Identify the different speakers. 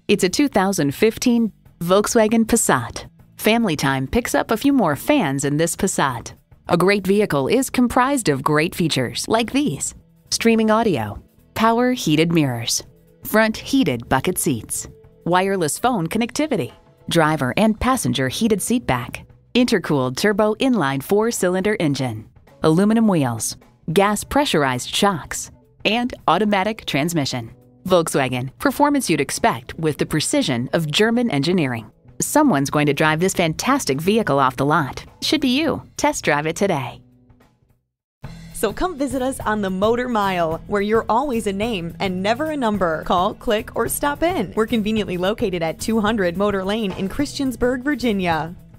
Speaker 1: It's a 2015 Volkswagen Passat. Family time picks up a few more fans in this Passat. A great vehicle is comprised of great features like these: streaming audio, power heated mirrors, front heated bucket seats, wireless phone connectivity, driver and passenger heated seat back, intercooled turbo inline 4-cylinder engine, aluminum wheels, gas pressurized shocks, and automatic transmission. Volkswagen, performance you'd expect with the precision of German engineering. Someone's going to drive this fantastic vehicle off the lot. Should be you. Test drive it today.
Speaker 2: So come visit us on the Motor Mile, where you're always a name and never a number. Call, click, or stop in. We're conveniently located at 200 Motor Lane in Christiansburg, Virginia.